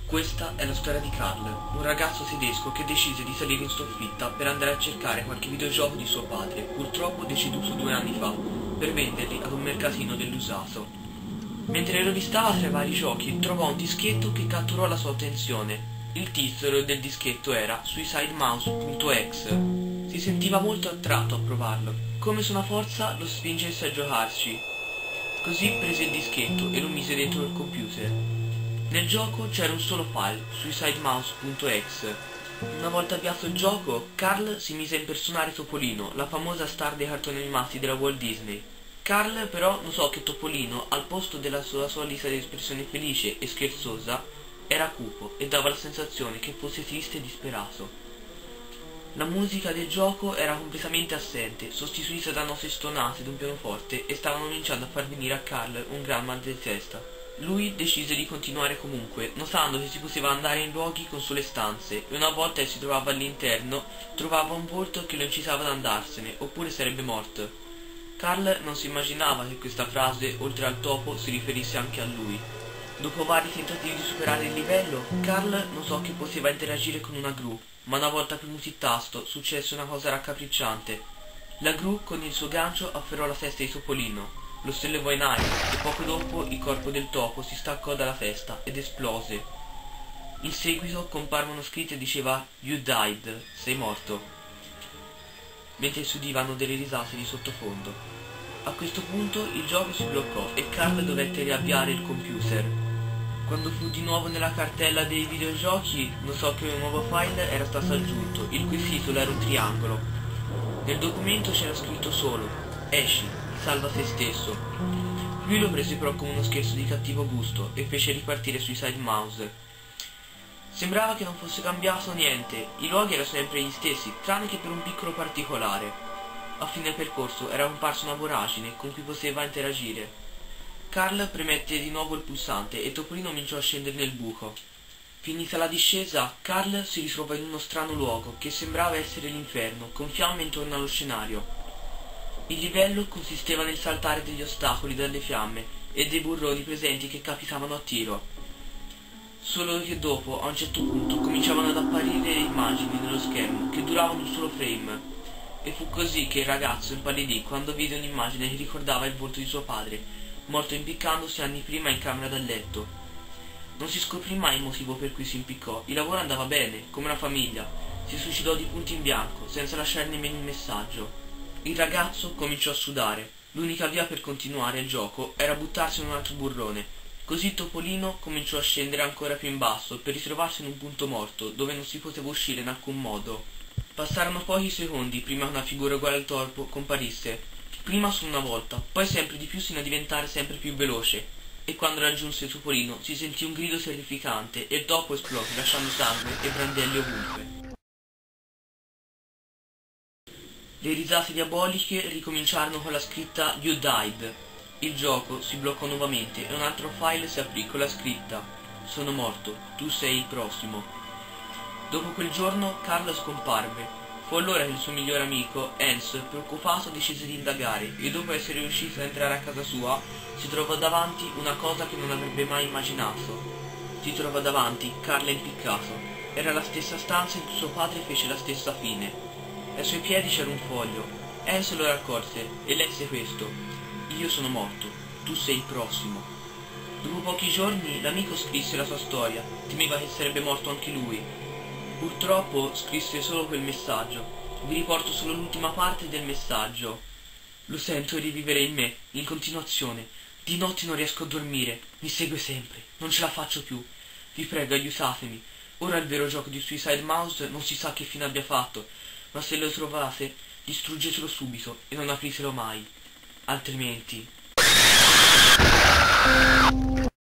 Questa è la storia di Carl, un ragazzo tedesco che decise di salire in soffitta per andare a cercare qualche videogioco di suo padre, purtroppo deceduto 2 anni fa, per venderli ad un mercatino dell'usato. Mentre rovistava tra i vari giochi, trovò un dischetto che catturò la sua attenzione. Il titolo del dischetto era SuicideMouse.exe. Si sentiva molto attratto a provarlo, come se una forza lo spingesse a giocarci. Così prese il dischetto e lo mise dentro il computer. Nel gioco c'era un solo file, SuicideMouse.exe. Una volta avviato il gioco, Carl si mise a impersonare Topolino, la famosa star dei cartoni animati della Walt Disney. Carl però notò che Topolino, al posto della sua solita espressione felice e scherzosa, era cupo e dava la sensazione che fosse triste e disperato. La musica del gioco era completamente assente, sostituita da note stonate d'un pianoforte, e stavano cominciando a far venire a Carl un gran mal di testa. Lui decise di continuare comunque, notando che si poteva andare in luoghi con sole stanze, e una volta che si trovava all'interno, trovava un volto che lo incitava ad andarsene, oppure sarebbe morto. Carl non si immaginava che questa frase, oltre al topo, si riferisse anche a lui. Dopo vari tentativi di superare il livello, Carl notò che poteva interagire con una gru, ma una volta premuto il tasto successe una cosa raccapricciante. La gru con il suo gancio afferrò la testa di Topolino, lo sollevò in aria e poco dopo il corpo del topo si staccò dalla testa ed esplose. In seguito comparve uno scritto e diceva "You died", sei morto, mentre si udivano delle risate di sottofondo. A questo punto il gioco si bloccò e Carl dovette riavviare il computer. Quando fu di nuovo nella cartella dei videogiochi, notò che un nuovo file era stato aggiunto, il cui titolo era un triangolo. Nel documento c'era scritto solo "Esci, salva te stesso". Lui lo prese però come uno scherzo di cattivo gusto e fece ripartire SuicideMouse. Sembrava che non fosse cambiato niente, i luoghi erano sempre gli stessi, tranne che per un piccolo particolare. A fine percorso era comparsa una voragine con cui poteva interagire. Carl premette di nuovo il pulsante e Topolino cominciò a scendere nel buco. Finita la discesa, Carl si ritrovò in uno strano luogo che sembrava essere l'inferno, con fiamme intorno allo scenario. Il livello consisteva nel saltare degli ostacoli dalle fiamme e dei burroni presenti che capitavano a tiro. Solo che dopo, a un certo punto, cominciavano ad apparire immagini nello schermo che duravano un solo frame. E fu così che il ragazzo impallidì quando vide un'immagine che ricordava il volto di suo padre, morto impiccandosi anni prima in camera da letto. Non si scoprì mai il motivo per cui si impiccò, il lavoro andava bene, come una famiglia. Si suicidò di punto in bianco, senza lasciare nemmeno un messaggio. Il ragazzo cominciò a sudare. L'unica via per continuare il gioco era buttarsi in un altro burrone. Così Topolino cominciò a scendere ancora più in basso per ritrovarsi in un punto morto, dove non si poteva uscire in alcun modo. Passarono pochi secondi prima che una figura uguale al topo comparisse, prima su una volta, poi sempre di più sino a diventare sempre più veloce, e quando raggiunse Topolino si sentì un grido terrificante e il topo esplose lasciando sangue e brandelli ovunque. Le risate diaboliche ricominciarono con la scritta "You died". Il gioco si bloccò nuovamente e un altro file si aprì con la scritta "Sono morto, tu sei il prossimo". Dopo quel giorno Carl scomparve. Fu allora che il suo migliore amico, Hans, preoccupato, decise di indagare e dopo essere riuscito ad entrare a casa sua si trovò davanti una cosa che non avrebbe mai immaginato. Si trovò davanti Carl impiccato. Era la stessa stanza in cui suo padre fece la stessa fine. Ai suoi piedi c'era un foglio. Hans lo raccolse e lesse questo: "Io sono morto, tu sei il prossimo". Dopo pochi giorni l'amico scrisse la sua storia, temeva che sarebbe morto anche lui. Purtroppo scrisse solo quel messaggio. Vi riporto solo l'ultima parte del messaggio. "Lo sento rivivere in me, in continuazione. Di notte non riesco a dormire, mi segue sempre, non ce la faccio più. Vi prego, aiutatemi. Ora il vero gioco di SuicideMouse non si sa che fine abbia fatto, ma se lo trovate, distruggetelo subito e non apritelo mai. Altrimenti..."